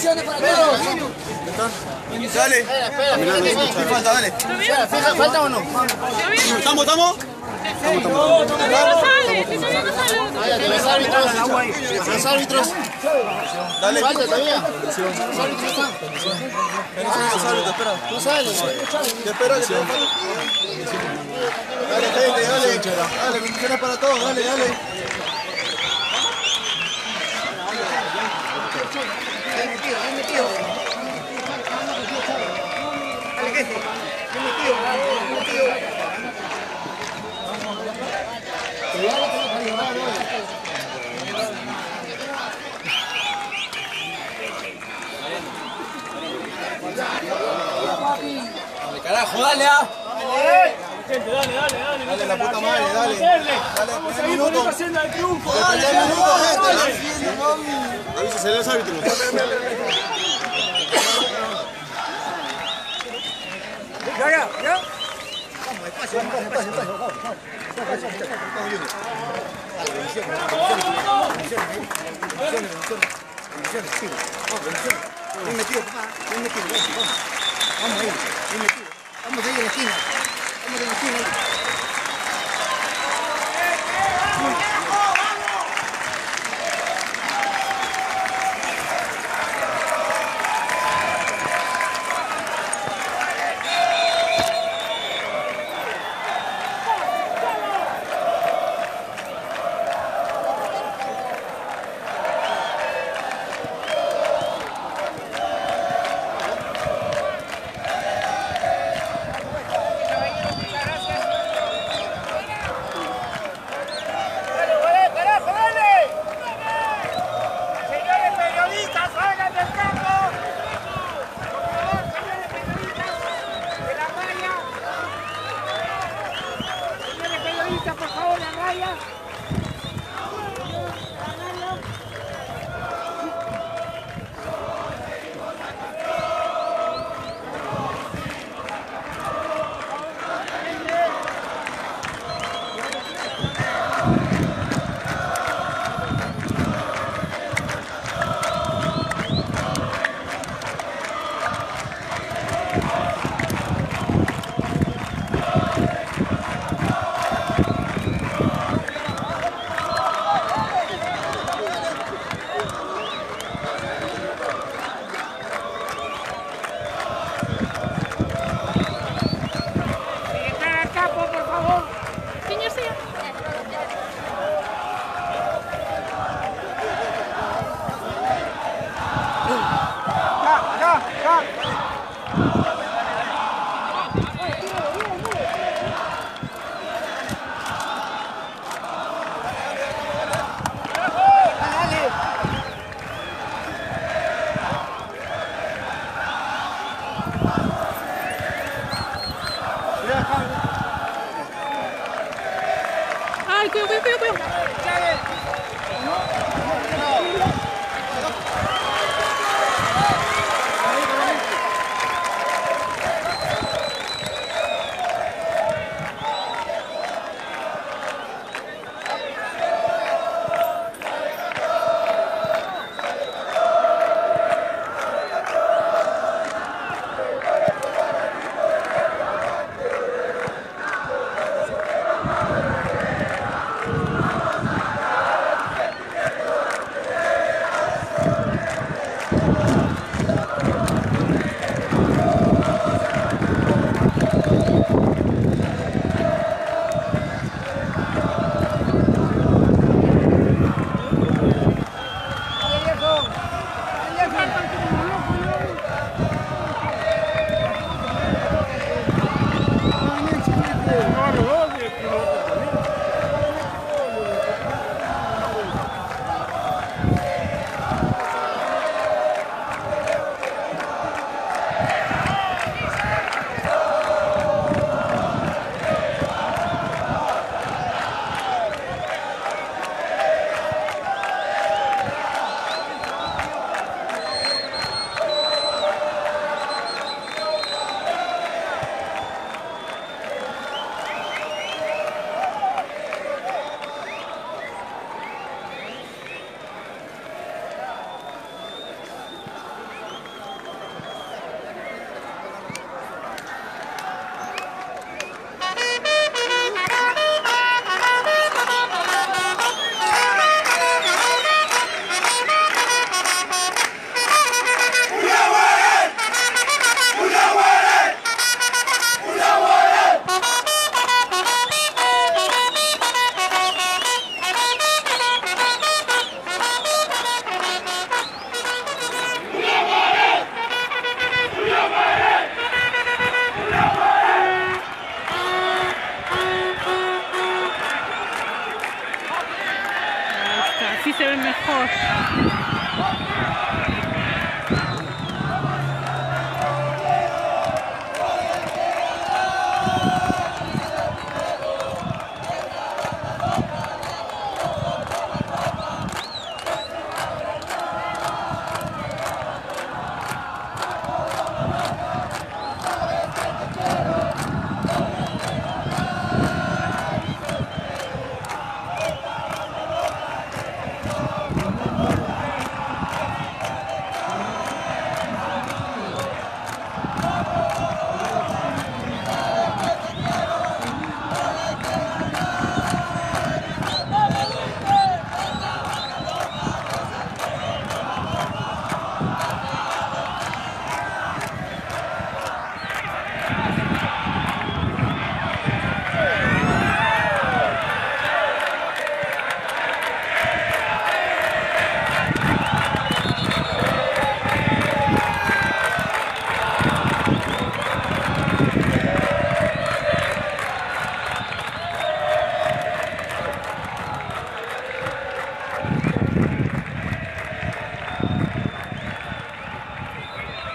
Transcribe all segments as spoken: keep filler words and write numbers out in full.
Bendiciones para todos. Dale. ¿Qué falta? Dale. ¿Falta o no? ¿Estamos, estamos? No, todavía no sale, si todavía no sale. Los árbitros. Los árbitros. Dale. Falta todavía. Los árbitros están. Espera. Tú sales. Te espero que te falta. Dale, gente, dale. Dale, bendiciones para todos. Dale, dale. Bien metido, bien metido. Dale, que bien metido, bien metido. Carajo, dale, ah. Gente, dale, dale, dale. Dale, la puta madre, dale. Dale, Vamos a primer ir por minuto. esta senda del triunfo. Dale, primer minuto, gente. Avísese los árbitros. Ya, ya, ya. Despacio, despacio, despacio. Bien metido, papá. Bien metido, vamos. Vamos ahí, bien metido. Vamos ahí en la esquina. Vamos en la esquina ahí. así se ve mejor.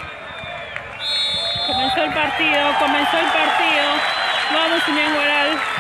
Comenzó el partido, comenzó el partido. Vamos, Unión Guaral.